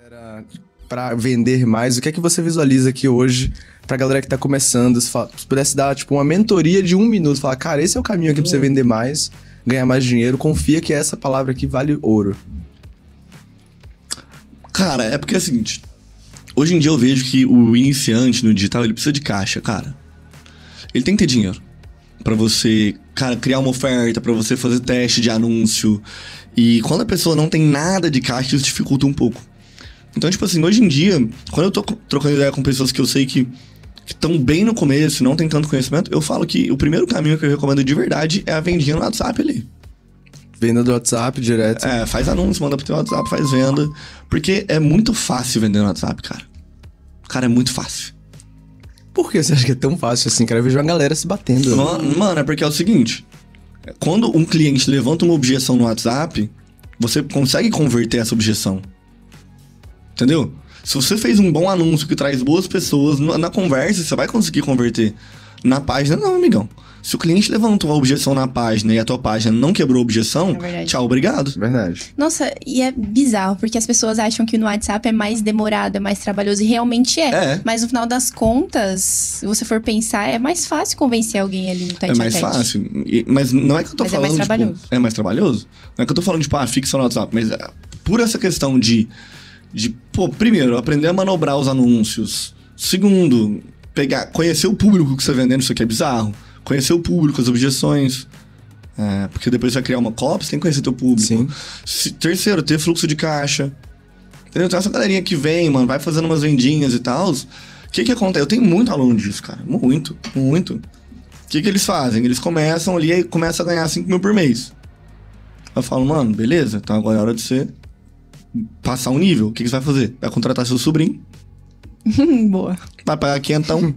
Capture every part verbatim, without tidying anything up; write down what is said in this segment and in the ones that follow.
Era para vender mais, o que é que você visualiza aqui hoje pra galera que tá começando? Se, fala, se pudesse dar tipo uma mentoria de um minuto, falar, cara, esse é o caminho aqui pra você vender mais, ganhar mais dinheiro, confia que essa palavra aqui vale ouro. Cara, é porque é o seguinte, hoje em dia eu vejo que o iniciante no digital, ele precisa de caixa, cara. Ele tem que ter dinheiro pra você, cara, criar uma oferta, pra você fazer teste de anúncio. E quando a pessoa não tem nada de caixa, isso dificulta um pouco. Então, tipo assim, hoje em dia, quando eu tô trocando ideia com pessoas que eu sei que estão bem no começo, não tem tanto conhecimento, eu falo que o primeiro caminho que eu recomendo de verdade é a vendinha no WhatsApp ali. Venda do WhatsApp direto. É, faz anúncio, manda pro teu WhatsApp, faz venda. Porque é muito fácil vender no WhatsApp, cara. Cara, é muito fácil. Por que você acha que é tão fácil assim, cara? Eu vejo uma galera se batendo. Mano, mano, é porque é o seguinte, quando um cliente levanta uma objeção no WhatsApp, você consegue converter essa objeção. Entendeu? Se você fez um bom anúncio que traz boas pessoas na conversa, você vai conseguir converter. Na página, não, amigão. Se o cliente levantou a objeção na página e a tua página não quebrou a objeção, é tchau, obrigado. Verdade. Nossa, e é bizarro, porque as pessoas acham que no WhatsApp é mais demorado, é mais trabalhoso, e realmente é. É. Mas no final das contas, se você for pensar, é mais fácil convencer alguém ali no tete É mais a tete. fácil. E, mas não é que eu tô Mas falando, é mais trabalhoso. Tipo, é mais trabalhoso? Não é que eu tô falando, tipo, ah, fixa no WhatsApp. Mas é, por essa questão de, de, pô, primeiro, aprender a manobrar os anúncios. Segundo, pegar, conhecer o público que você tá vendendo, isso aqui é bizarro. Conhecer o público, as objeções. É, porque depois você vai criar uma copy, você tem que conhecer teu público. Sim. Se, terceiro, ter fluxo de caixa. Entendeu? Então essa galerinha que vem, mano, vai fazendo umas vendinhas e tal. O que que acontece? Eu tenho muito aluno disso, cara. Muito, muito. O que que eles fazem? Eles começam ali e começam a ganhar cinco mil por mês. Eu falo, mano, beleza, então agora é hora de você passar um nível. O que que você vai fazer? Vai contratar seu sobrinho. Boa. Vai pagar quinhentão.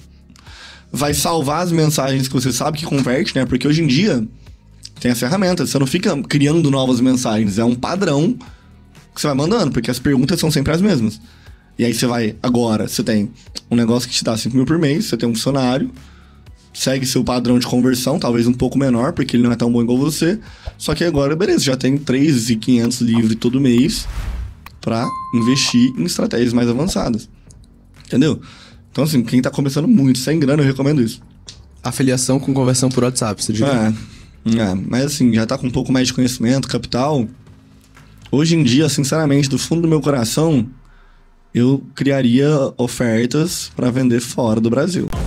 Vai salvar as mensagens que você sabe que converte, né? Porque hoje em dia tem as ferramentas. Você não fica criando novas mensagens. É um padrão que você vai mandando, porque as perguntas são sempre as mesmas. E aí você vai... Agora, você tem um negócio que te dá cinco mil por mês, você tem um funcionário, segue seu padrão de conversão, talvez um pouco menor, porque ele não é tão bom igual você. Só que agora, beleza, já tem três mil e quinhentos livre todo mês pra investir em estratégias mais avançadas. Entendeu? Então, assim, quem tá começando muito, sem grana, eu recomendo isso. Afiliação com conversão por WhatsApp, você diria? É, é, mas assim, já tá com um pouco mais de conhecimento, capital. Hoje em dia, sinceramente, do fundo do meu coração, eu criaria ofertas pra vender fora do Brasil.